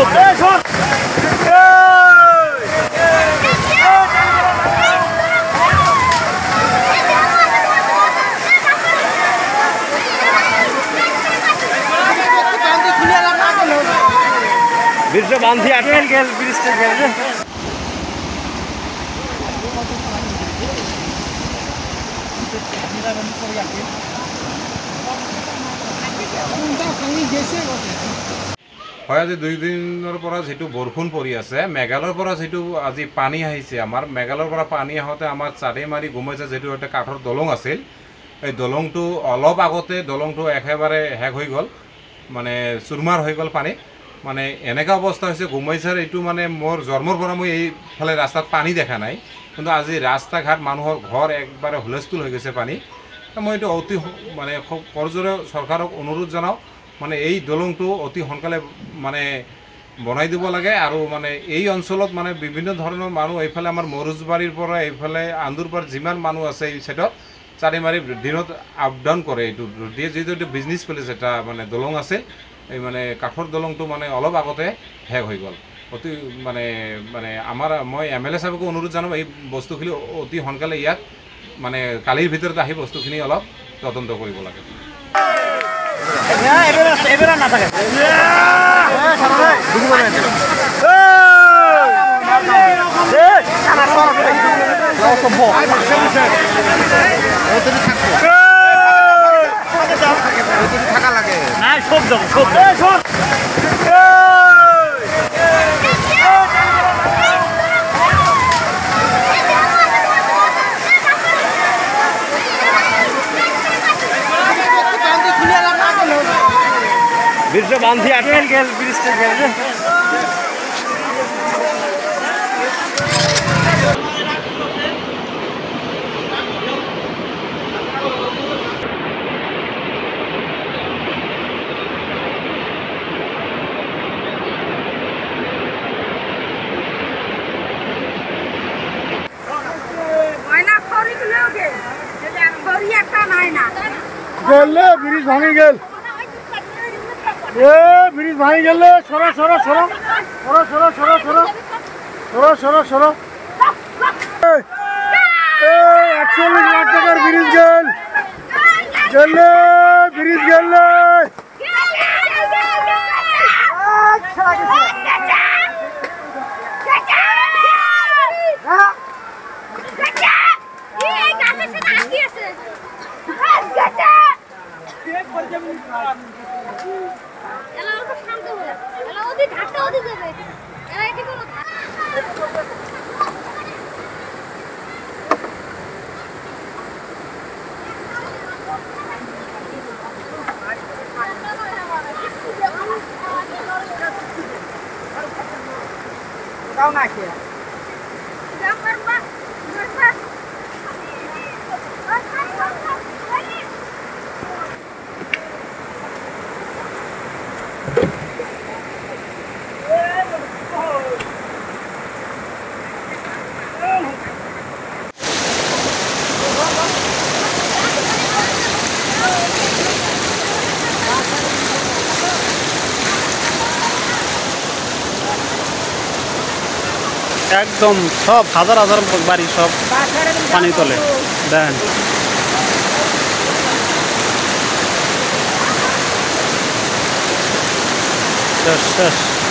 ব্রিজটা বাঁধি আটকেল গেল ব্রিজটা গেল হয় আজি 2 দিনৰ পৰা যেটো বৰষুণ পৰি আছে মেঘালয়ৰ পৰা যেটো আজি পানী আহিছে আমাৰ মেঘালয়ৰ পৰা পানী আহতে আমাৰ চাৰিমাৰি গুমাইছে যেটো এটা কাঠৰ দলং আছিল এই দলংটো অলপ আগতে দলংটো একেবাৰে হেক হৈ গল মানে চুৰমাৰ হৈ গল পানী মানে এনেকা অৱস্থা হৈছে গুমাইছাৰ এইটো মানে মোৰ জন্মৰ পৰা মই এই ফালে ৰাস্তাত পানী দেখা নাই কিন্তু আজি ৰাস্তা ঘাট মানুহৰ ঘৰ একবাৰে হুলস্থুল হৈ গৈছে পানী মই এইটো অতি মানে কৰজোৰে চৰকাৰক অনুৰোধ জনাও মানে এই দলংটো অতি সোনকালে মানে বনাই দিব লাগে আৰু মানে এই অঞ্চলত মানে বিভিন্ন ধৰণৰ মানুহ এইফালে আমাৰ মৰুজবাৰীৰ পৰা এইফালে আন্দুৰপাৰ যিমান মানুহ আছে এই সাইডত চাৰিমাৰি দিনত আপ ডাউন কৰে এইটো দিয়ে যেটো বিজনেস প্লেস এটা মানে দলং আছে এই মানে কাঠৰ দলংটো মানে অলপ আগতে হেক হৈ গল অতি মানে মানে আমাৰ মই এমএলএ সাহেবক অনুৰোধ জনাম এই বস্তুখিনি অতি সোনকালে ইয়াত মানে কালিৰ ভিতৰত আহি বস্তুখিনি অলপ তদন্ত কৰিব লাগে এবেলা না থাকে থাকা লাগে না সব যাও সব ব্রিজটা বাঁধি আটকেল গেল ব্রিজটা গেল গেলে ব্রিজ ভাঙি গেল ব্রিজ ভাঙি গেলে সরো সরো সরো সরো সরো সরো সরো সরো সরো সরো 41 লাখ টাকার ব্রিজ গেল গেলে ব্রিজ গেলে Kau nak ke? একদম সব হাজার হাজার বাড়ি সব পানি তলে দেখেন শেষ শেষ